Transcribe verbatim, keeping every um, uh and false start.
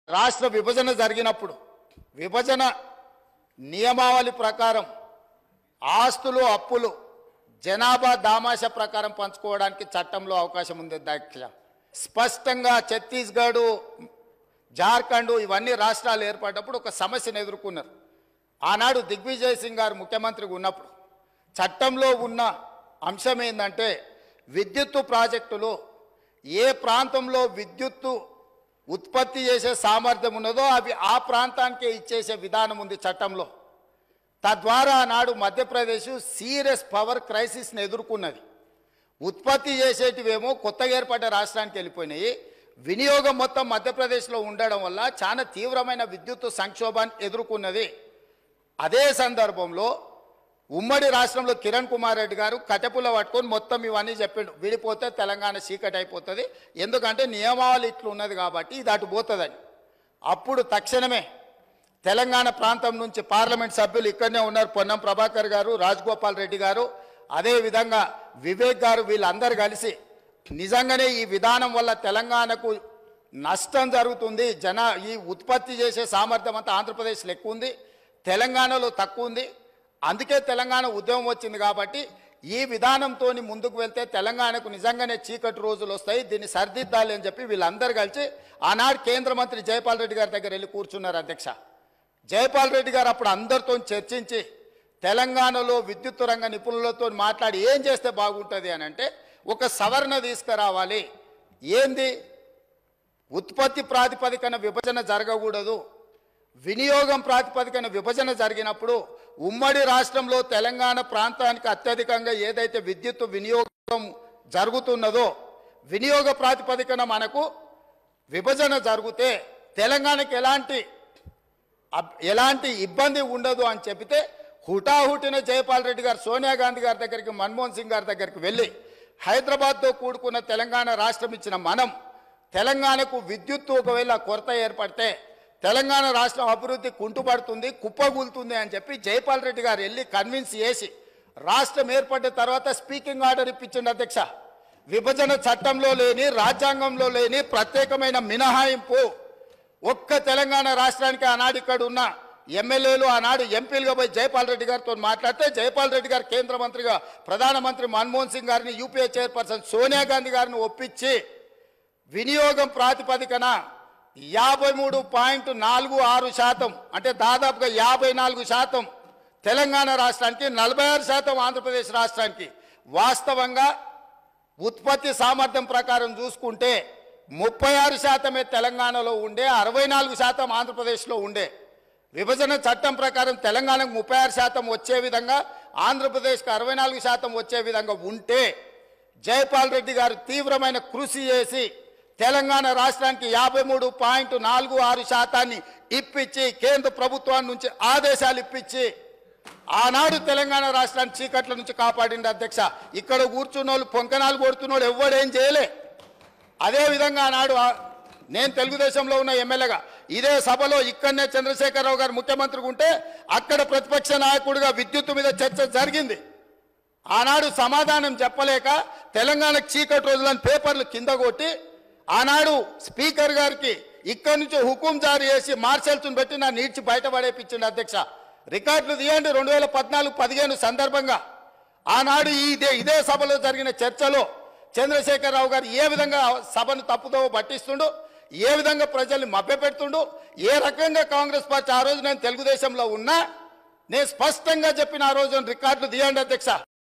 రాష్ట్ర విభజన జరిగినప్పుడు విభజన నియమావళి ప్రకారం ఆస్తులు అప్పులు జనాభా దామాష ప్రకారం పంచుకోవడానికి చట్టంలో అవకాశం ఉంది అధ్యక్ష. స్పష్టంగా ఛత్తీస్గఢ్ జార్ఖండ్ ఇవన్నీ రాష్ట్రాలు ఏర్పడినప్పుడు ఒక సమస్యను ఎదుర్కొన్నారు. ఆనాడు దిగ్విజయ్ సింగ్ గారు ముఖ్యమంత్రిగా ఉన్నప్పుడు చట్టంలో ఉన్న అంశం ఏంటంటే విద్యుత్తు ప్రాజెక్టులు ఏ ప్రాంతంలో విద్యుత్తు ఉత్పత్తి చేసే సామర్థ్యం ఉన్నదో అవి ఆ ప్రాంతానికే ఇచ్చేసే విధానం ఉంది చట్టంలో. తద్వారా ఆనాడు మధ్యప్రదేశ్ సీరియస్ పవర్ క్రైసిస్ని ఎదుర్కొన్నది. ఉత్పత్తి చేసేటివేమో కొత్తగా ఏర్పడ్డ రాష్ట్రానికి వెళ్ళిపోయినాయి. వినియోగం మొత్తం మధ్యప్రదేశ్లో ఉండడం వల్ల చాలా తీవ్రమైన విద్యుత్ సంక్షోభాన్ని ఎదుర్కొన్నది. అదే సందర్భంలో ఉమ్మడి రాష్ట్రంలో కిరణ్ కుమార్ రెడ్డి గారు కటెపుల పట్టుకొని మొత్తం ఇవన్నీ చెప్పిండు. విడిపోతే తెలంగాణ చీకటి అయిపోతుంది, ఎందుకంటే నియమావళి ఇట్లు ఉన్నది కాబట్టి ఇది అటు పోతుందని. అప్పుడు తక్షణమే తెలంగాణ ప్రాంతం నుంచి పార్లమెంట్ సభ్యులు ఇక్కడనే ఉన్నారు, పొన్నం ప్రభాకర్ గారు, రాజగోపాల్ రెడ్డి గారు, అదేవిధంగా వివేక్ గారు, వీళ్ళందరూ కలిసి నిజంగానే ఈ విధానం వల్ల తెలంగాణకు నష్టం జరుగుతుంది, జన ఈ ఉత్పత్తి చేసే సామర్థ్యం అంతా ఆంధ్రప్రదేశ్లో ఎక్కువ ఉంది, తెలంగాణలో తక్కువ ఉంది, అందుకే తెలంగాణ ఉద్యమం వచ్చింది కాబట్టి ఈ విధానంతో ముందుకు వెళ్తే తెలంగాణకు నిజంగానే చీకటి రోజులు వస్తాయి, దీన్ని సరిదిద్దాలి అని చెప్పి వీళ్ళందరూ కలిసి ఆనాడు కేంద్ర మంత్రి జైపాల్ రెడ్డి గారి దగ్గర వెళ్ళి కూర్చున్నారు అధ్యక్ష. జైపాల్ రెడ్డి గారు అప్పుడు అందరితో చర్చించి తెలంగాణలో విద్యుత్ రంగ నిపుణులతో మాట్లాడి ఏం చేస్తే బాగుంటుంది అని అంటే ఒక సవరణ తీసుకురావాలి. ఏంది? ఉత్పత్తి ప్రాతిపదికన విభజన జరగకూడదు, వినియోగం ప్రాతిపదికన విభజన జరిగినప్పుడు ఉమ్మడి రాష్ట్రంలో తెలంగాణ ప్రాంతానికి అత్యధికంగా ఏదైతే విద్యుత్ వినియోగం జరుగుతున్నదో వినియోగ ప్రాతిపదికన మనకు విభజన జరిగితే తెలంగాణకి ఎలాంటి ఎలాంటి ఇబ్బంది ఉండదు అని చెబితే హుటాహుటిన జైపాల్ రెడ్డి గారు సోనియా గాంధీ గారి దగ్గరికి, మన్మోహన్ సింగ్ గారి దగ్గరికి వెళ్ళి హైదరాబాద్తో కూడుకున్న తెలంగాణ రాష్ట్రం ఇచ్చిన మనం తెలంగాణకు విద్యుత్తు ఒకవేళ కొరత ఏర్పడితే తెలంగాణ రాష్ట్రం అభివృద్ధి కుంటుపడుతుంది, కుప్పగూలుతుంది అని చెప్పి జైపాల్ రెడ్డి గారు వెళ్ళి కన్విన్స్ చేసి రాష్ట్రం ఏర్పడిన తర్వాత స్పీకింగ్ ఆర్డర్ ఇప్పించండి అధ్యక్ష. విభజన చట్టంలో లేని, రాజ్యాంగంలో లేని ప్రత్యేకమైన మినహాయింపు ఒక్క తెలంగాణ రాష్ట్రానికి ఆనాడు ఇక్కడ ఉన్న ఎమ్మెల్యేలు ఆనాడు ఎంపీలుగా పోయి జైపాల్ రెడ్డి గారితో మాట్లాడితే జైపాల్ రెడ్డి గారు కేంద్ర మంత్రిగా ప్రధానమంత్రి మన్మోహన్ సింగ్ గారిని, యూపీఏ చైర్పర్సన్ సోనియా గాంధీ గారిని ఒప్పించి వినియోగం ప్రాతిపదికన యాభై మూడు పాయింట్ నాలుగు ఆరు శాతం అంటే దాదాపుగా యాభై నాలుగు శాతం తెలంగాణ రాష్ట్రానికి, నలభై ఆరు శాతం ఆంధ్రప్రదేశ్ రాష్ట్రానికి. వాస్తవంగా ఉత్పత్తి సామర్థ్యం ప్రకారం చూసుకుంటే ముప్పై ఆరు శాతమే తెలంగాణలో ఉండే, అరవై నాలుగు శాతం ఆంధ్రప్రదేశ్లో ఉండే. విభజన చట్టం ప్రకారం తెలంగాణకు ముప్పై ఆరు శాతం వచ్చే విధంగా, ఆంధ్రప్రదేశ్కి అరవై నాలుగు శాతం వచ్చే విధంగా ఉంటే జైపాల్ రెడ్డి గారు తీవ్రమైన కృషి చేసి తెలంగాణ రాష్ట్రానికి యాభై మూడు పాయింట్ నాలుగు ఆరు శాతాన్ని ఇప్పించి కేంద్ర ప్రభుత్వం నుంచి ఆదేశాలు ఇప్పించి ఆనాడు తెలంగాణ రాష్ట్రాన్ని చీకట్ల నుంచి కాపాడింది అధ్యక్ష. ఇక్కడ కూర్చున్న వాళ్ళు పొంకనాలు కొడుతున్నోడు ఎవడేం చేయలే. అదేవిధంగా ఆనాడు నేను తెలుగుదేశంలో ఉన్న ఎమ్మెల్యేగా ఇదే సభలో ఇక్కడనే చంద్రశేఖరరావు గారు ముఖ్యమంత్రిగా ఉంటే అక్కడ ప్రతిపక్ష నాయకుడిగా విద్యుత్తు మీద చర్చ జరిగింది. ఆనాడు సమాధానం చెప్పలేక తెలంగాణ చీకటి రోజులని పేపర్లు కింద కొట్టి ఆనాడు స్పీకర్ గారికి ఇక్కడి నుంచి హుకుం జారీ చేసి మార్షల్స్ను పెట్టి నా నీడ్చి బయటపడేపించింది అధ్యక్ష. రికార్డులు తీయండి. రెండు వేల పద్నాలుగు పదిహేను సందర్భంగా ఆనాడు ఇదే ఇదే సభలో జరిగిన చర్చలో చంద్రశేఖరరావు గారు ఏ విధంగా సభను తప్పుదో పట్టిస్తుండు, ఏ విధంగా ప్రజల్ని మభ్యపెడుతుండు, ఏ రకంగా కాంగ్రెస్ పార్టీ ఆ రోజు నేను తెలుగుదేశంలో ఉన్నా నేను స్పష్టంగా చెప్పిన ఆ రోజు రికార్డులు తీయండి అధ్యక్ష.